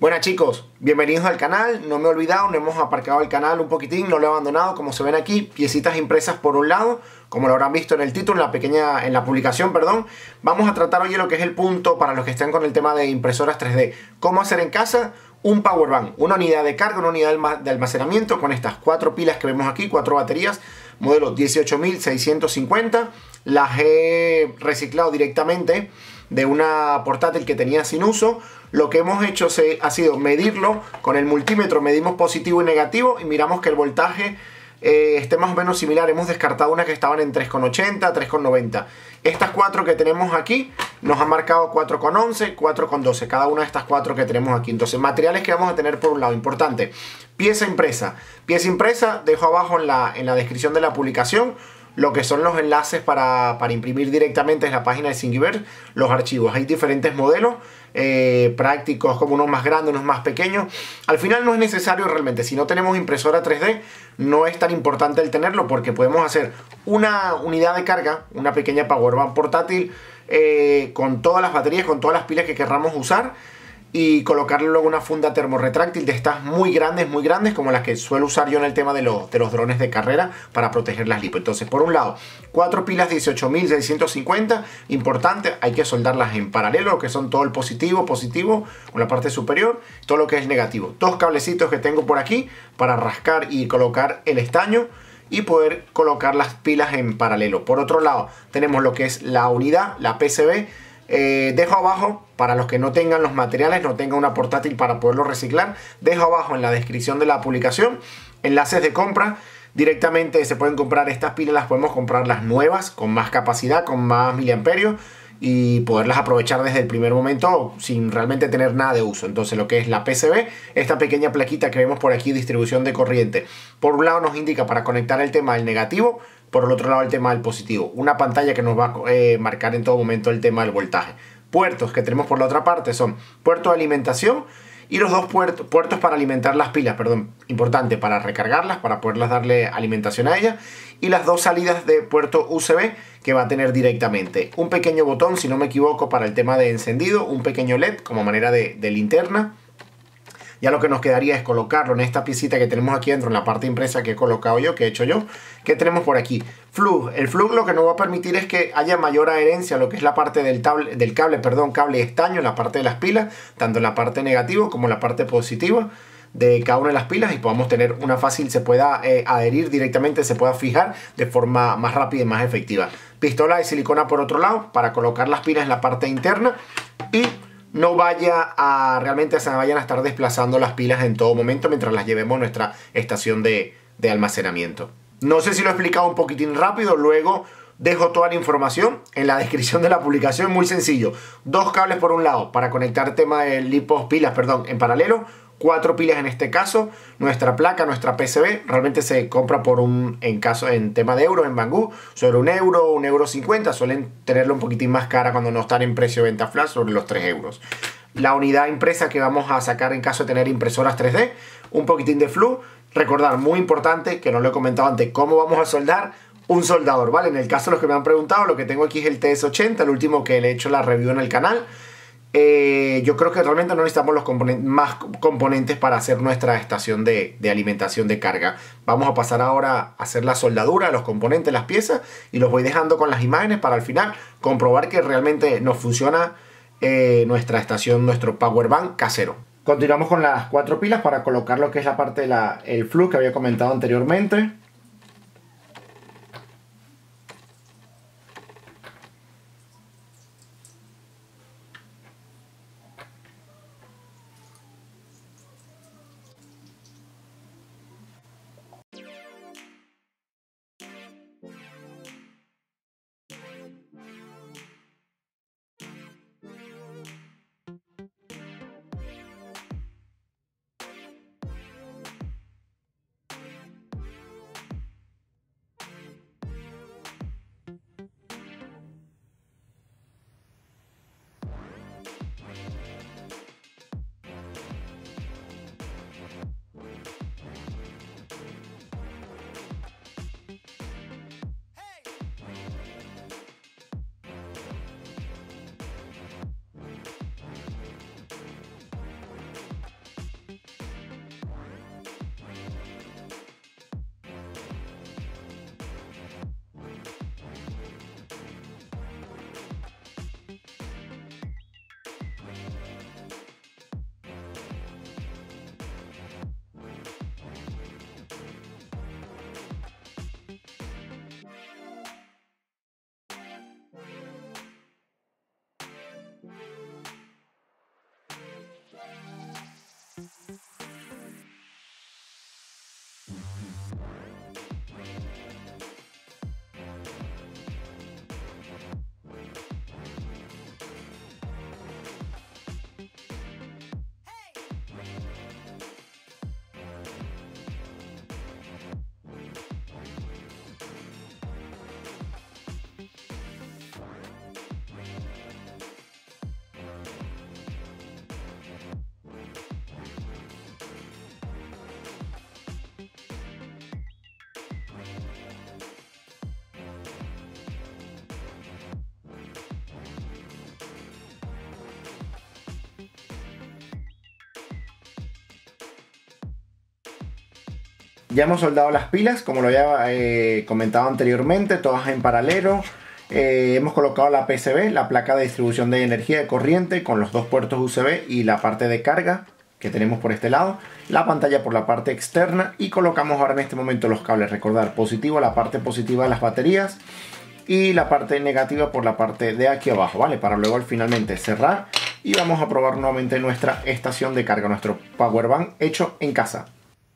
Buenas chicos, bienvenidos al canal. No me he olvidado, no hemos aparcado el canal un poquitín, no lo he abandonado. Como se ven aquí, piecitas impresas por un lado, como lo habrán visto en el título, en la publicación, perdón. Vamos a tratar hoy lo que es el punto para los que estén con el tema de impresoras 3D. Cómo hacer en casa un power bank, una unidad de carga, una unidad de almacenamiento con estas 4 pilas que vemos aquí, 4 baterías, modelo 18650. Las he reciclado directamente de una portátil que tenía sin uso. Lo que hemos hecho ha sido medirlo con el multímetro, medimos positivo y negativo y miramos que el voltaje esté más o menos similar. Hemos descartado unas que estaban en 3,80, 3,90. Estas 4 que tenemos aquí nos han marcado 4,11, 4,12, cada una de estas 4 que tenemos aquí. Entonces, materiales que vamos a tener por un lado, importante, pieza impresa. Pieza impresa, dejo abajo en la descripción de la publicación lo que son los enlaces para imprimir directamente en la página de Thingiverse los archivos. Hay diferentes modelos prácticos, como unos más grandes, unos más pequeños. Al final no es necesario realmente. Si no tenemos impresora 3D, no es tan importante el tenerlo, porque podemos hacer una unidad de carga, una pequeña powerbank portátil con todas las baterías, con todas las pilas que querramos usar, y colocarle luego una funda termorretráctil de estas muy grandes, como las que suelo usar yo en el tema de los drones de carrera para proteger las lipo. Entonces, por un lado, 4 pilas 18650, importante, hay que soldarlas en paralelo, que son todo el positivo con la parte superior, todo lo que es negativo. 2 cablecitos que tengo por aquí para rascar y colocar el estaño y poder colocar las pilas en paralelo. Por otro lado, tenemos lo que es la unidad, la PCB. Dejo abajo, para los que no tengan los materiales, no tengan una portátil para poderlo reciclar, dejo abajo en la descripción de la publicación enlaces de compra. Directamente se pueden comprar estas pilas, las podemos comprar las nuevas, con más capacidad, con más miliamperios, y poderlas aprovechar desde el primer momento sin realmente tener nada de uso. Entonces, lo que es la PCB, esta pequeña plaquita que vemos por aquí, distribución de corriente, por un lado nos indica para conectar el tema del negativo, por el otro lado el tema del positivo. Una pantalla que nos va a marcar en todo momento el tema del voltaje. Puertos que tenemos por la otra parte son puerto de alimentación y los dos puertos para alimentar las pilas, perdón, importante, para recargarlas, para poderlas darle alimentación a ellas, y las 2 salidas de puerto USB que va a tener directamente. Un pequeño botón, si no me equivoco, para el tema de encendido, un pequeño LED como manera de linterna. Ya lo que nos quedaría es colocarlo en esta piecita que tenemos aquí dentro, en la parte impresa que he colocado yo, que he hecho yo. ¿Qué tenemos por aquí? Flux. El flux lo que nos va a permitir es que haya mayor adherencia a lo que es la parte del cable estaño, en la parte de las pilas, tanto en la parte negativa como en la parte positiva de cada una de las pilas, y podamos tener una fácil, se pueda adherir directamente, se pueda fijar de forma más rápida y más efectiva. Pistola de silicona por otro lado, para colocar las pilas en la parte interna y no realmente se vayan a estar desplazando las pilas en todo momento mientras las llevemos a nuestra estación de almacenamiento. No sé si lo he explicado un poquitín rápido, luego dejo toda la información en la descripción de la publicación. Muy sencillo, 2 cables por un lado para conectar tema de pilas en paralelo, 4 pilas en este caso, nuestra placa, nuestra PCB, realmente se compra en tema de euros en Banggood, sobre €1, €1,50, suelen tenerlo un poquitín más cara cuando no están en precio de venta flash, sobre los 3 euros. La unidad impresa que vamos a sacar en caso de tener impresoras 3D, un poquitín de flux. Recordar, muy importante, que no lo he comentado antes, cómo vamos a soldar. Un soldador, ¿vale? En el caso de los que me han preguntado, lo que tengo aquí es el TS80, el último que le he hecho la review en el canal. Yo creo que realmente no necesitamos más componentes para hacer nuestra estación de alimentación de carga. Vamos a pasar ahora a hacer la soldadura de los componentes, las piezas, y los voy dejando con las imágenes para al final comprobar que realmente nos funciona nuestra estación, nuestro power bank casero. Continuamos con las 4 pilas para colocar lo que es la parte del flux que había comentado anteriormente. Ya hemos soldado las pilas, como lo había comentado anteriormente, todas en paralelo. Hemos colocado la PCB, la placa de distribución de energía de corriente, con los dos puertos USB y la parte de carga que tenemos por este lado, la pantalla por la parte externa, y colocamos ahora en este momento los cables. Recordar, positivo, la parte positiva de las baterías, y la parte negativa por la parte de aquí abajo, ¿vale? Para luego finalmente cerrar y vamos a probar nuevamente nuestra estación de carga, nuestro power bank hecho en casa.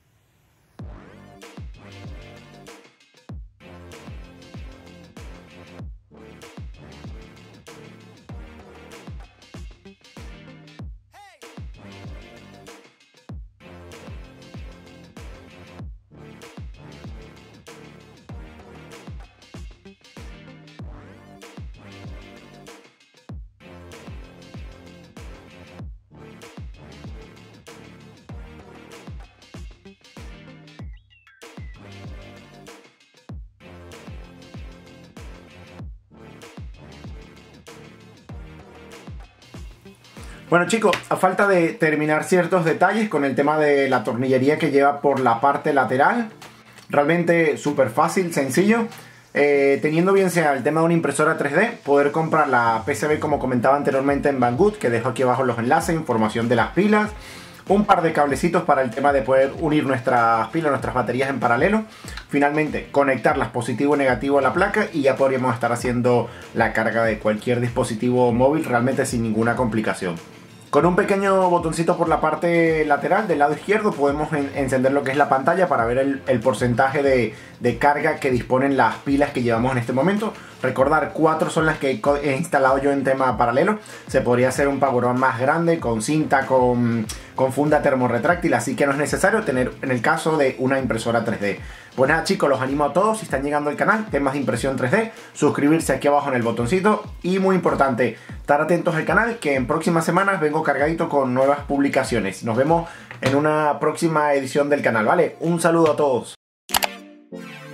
Bueno chicos, a falta de terminar ciertos detalles con el tema de la tornillería que lleva por la parte lateral, realmente súper fácil, sencillo. Teniendo bien sea el tema de una impresora 3D, poder comprar la PCB como comentaba anteriormente en Banggood, que dejo aquí abajo los enlaces, información de las pilas, un par de cablecitos para el tema de poder unir nuestras pilas, nuestras baterías en paralelo. Finalmente, conectarlas positivo y negativo a la placa y ya podríamos estar haciendo la carga de cualquier dispositivo móvil realmente sin ninguna complicación. Con un pequeño botoncito por la parte lateral del lado izquierdo podemos encender lo que es la pantalla para ver el porcentaje de carga que disponen las pilas que llevamos en este momento. Recordar, 4 son las que he instalado yo en tema paralelo. Se podría hacer un power bank más grande, con cinta, con funda termorretráctil, así que no es necesario tener en el caso de una impresora 3D. Pues nada chicos, los animo a todos, si están llegando al canal, temas de impresión 3D, suscribirse aquí abajo en el botoncito, y muy importante, estar atentos al canal, que en próximas semanas vengo cargadito con nuevas publicaciones. Nos vemos en una próxima edición del canal, ¿vale? Un saludo a todos.